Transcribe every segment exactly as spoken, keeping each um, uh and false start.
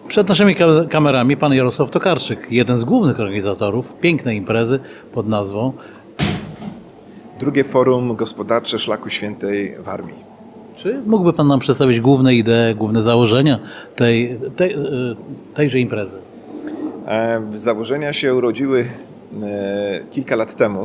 Przed naszymi kamerami pan Jarosław Tokarczyk, jeden z głównych organizatorów pięknej imprezy pod nazwą Drugie Forum Gospodarcze Szlaku Świętej Warmii. Czy mógłby pan nam przedstawić główne idee, główne założenia tej, tej, tejże imprezy? Założenia się urodziły kilka lat temu.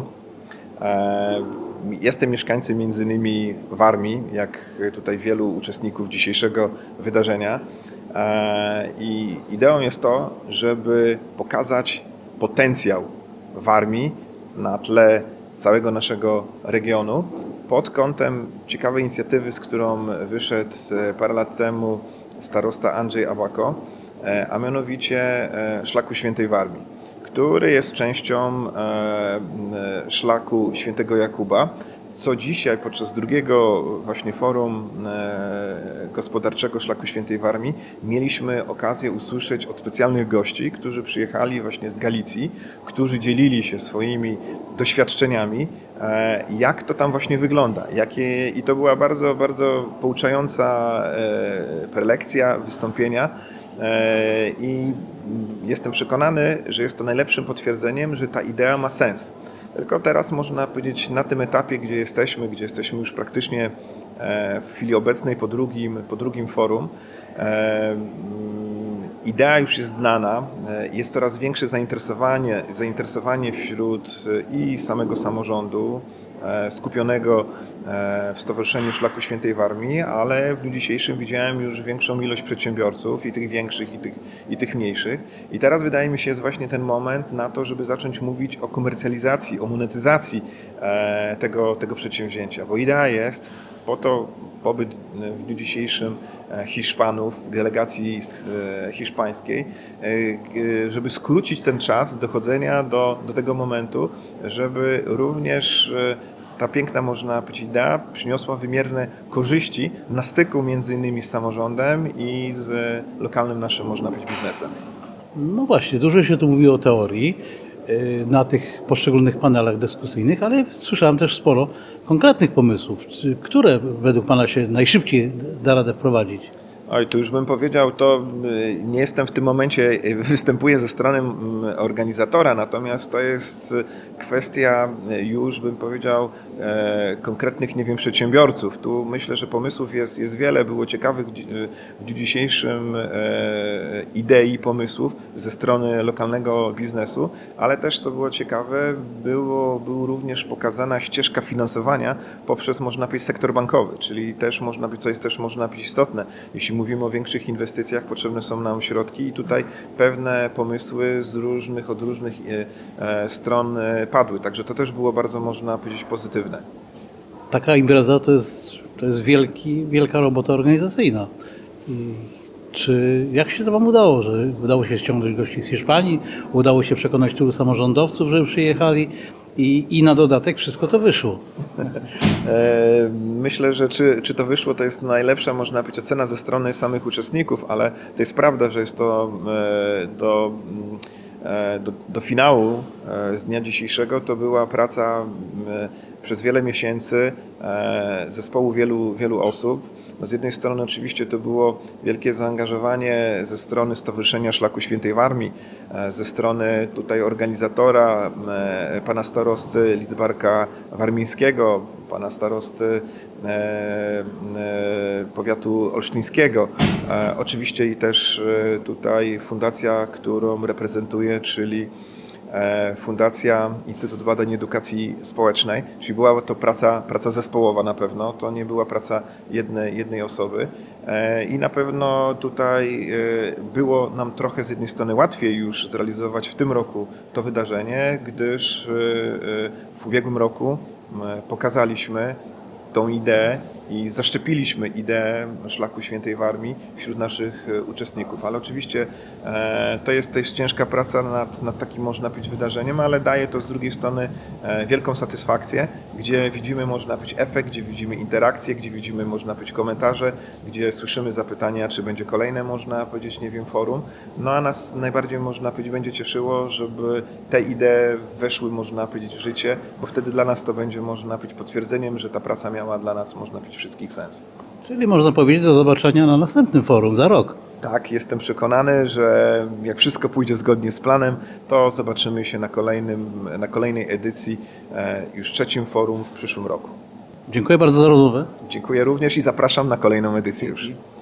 Jestem mieszkańcem między innymi Warmii, jak tutaj wielu uczestników dzisiejszego wydarzenia. I ideą jest to, żeby pokazać potencjał Warmii na tle całego naszego regionu pod kątem ciekawej inicjatywy, z którą wyszedł parę lat temu starosta Andrzej Abako, a mianowicie Szlaku Świętej Warmii, który jest częścią Szlaku Świętego Jakuba, co dzisiaj podczas drugiego właśnie forum gospodarczego Szlaku Świętej Warmii mieliśmy okazję usłyszeć od specjalnych gości, którzy przyjechali właśnie z Galicji, którzy dzielili się swoimi doświadczeniami, jak to tam właśnie wygląda. Jakie, i to była bardzo, bardzo pouczająca prelekcja, wystąpienia. I jestem przekonany, że jest to najlepszym potwierdzeniem, że ta idea ma sens. Tylko teraz można powiedzieć, na tym etapie, gdzie jesteśmy, gdzie jesteśmy już praktycznie w chwili obecnej po drugim, po drugim forum, idea już jest znana, jest coraz większe zainteresowanie, zainteresowanie wśród i samego samorządu skupionego w Stowarzyszeniu Szlaku Świętej Warmii, ale w dniu dzisiejszym widziałem już większą ilość przedsiębiorców, i tych większych, i tych, i tych mniejszych. I teraz wydaje mi się jest właśnie ten moment na to, żeby zacząć mówić o komercjalizacji, o monetyzacji tego, tego przedsięwzięcia, bo idea jest po to, pobyt w dniu dzisiejszym Hiszpanów, delegacji hiszpańskiej, żeby skrócić ten czas dochodzenia do, do tego momentu, żeby również ta piękna, można powiedzieć, idea przyniosła wymierne korzyści na styku między innymi z samorządem i z lokalnym naszym, można powiedzieć, biznesem. No właśnie, dużo się tu mówi o teorii na tych poszczególnych panelach dyskusyjnych, ale słyszałem też sporo konkretnych pomysłów, które według pana się najszybciej da radę wprowadzić. Oj, tu już bym powiedział, to nie jestem w tym momencie, występuję ze strony organizatora, natomiast to jest kwestia już, bym powiedział, konkretnych, nie wiem, przedsiębiorców. Tu myślę, że pomysłów jest, jest wiele, było ciekawych w dniu dzisiejszym idei, pomysłów ze strony lokalnego biznesu, ale też to było ciekawe, było, był również pokazana ścieżka finansowania poprzez, można powiedzieć, sektor bankowy, czyli też można być, co jest też, można być, istotne. Jeśli mówimy o większych inwestycjach, potrzebne są nam środki i tutaj pewne pomysły z różnych, od różnych stron padły. Także to też było bardzo, można powiedzieć, pozytywne. Taka impreza to jest, to jest wielki, wielka robota organizacyjna. I czy jak się to wam udało, że udało się ściągnąć gości z Hiszpanii, udało się przekonać tylu samorządowców, żeby przyjechali i, i na dodatek wszystko to wyszło? Myślę, że czy, czy to wyszło, to jest najlepsza, można powiedzieć, ocena ze strony samych uczestników, ale to jest prawda, że jest to do, do, do finału z dnia dzisiejszego to była praca przez wiele miesięcy zespołu wielu, wielu osób. No z jednej strony oczywiście to było wielkie zaangażowanie ze strony Stowarzyszenia Szlaku Świętej Warmii, ze strony tutaj organizatora, pana starosty Lidzbarka Warmińskiego, pana starosty powiatu olsztyńskiego. Oczywiście i też tutaj fundacja, którą reprezentuję, czyli Fundacja Instytut Badań Edukacji Społecznej, czyli była to praca, praca zespołowa na pewno, to nie była praca jednej, jednej osoby i na pewno tutaj było nam trochę z jednej strony łatwiej już zrealizować w tym roku to wydarzenie, gdyż w ubiegłym roku pokazaliśmy tą ideę i zaszczepiliśmy ideę Szlaku Świętej Warmii wśród naszych uczestników. Ale oczywiście to jest, to jest ciężka praca nad, nad takim, można powiedzieć, wydarzeniem, ale daje to z drugiej strony wielką satysfakcję, gdzie widzimy, można powiedzieć, efekt, gdzie widzimy interakcje, gdzie widzimy, można powiedzieć, komentarze, gdzie słyszymy zapytania, czy będzie kolejne, można powiedzieć, nie wiem, forum. No a nas najbardziej, można powiedzieć, będzie cieszyło, żeby te idee weszły, można powiedzieć, w życie, bo wtedy dla nas to będzie, można powiedzieć, potwierdzeniem, że ta praca miała dla nas, można powiedzieć, wszystkich sens. Czyli można powiedzieć, do zobaczenia na następnym forum za rok. Tak, jestem przekonany, że jak wszystko pójdzie zgodnie z planem, to zobaczymy się na, kolejnym, na kolejnej edycji, już trzecim forum w przyszłym roku. Dziękuję bardzo za rozmowę. Dziękuję również i zapraszam na kolejną edycję już.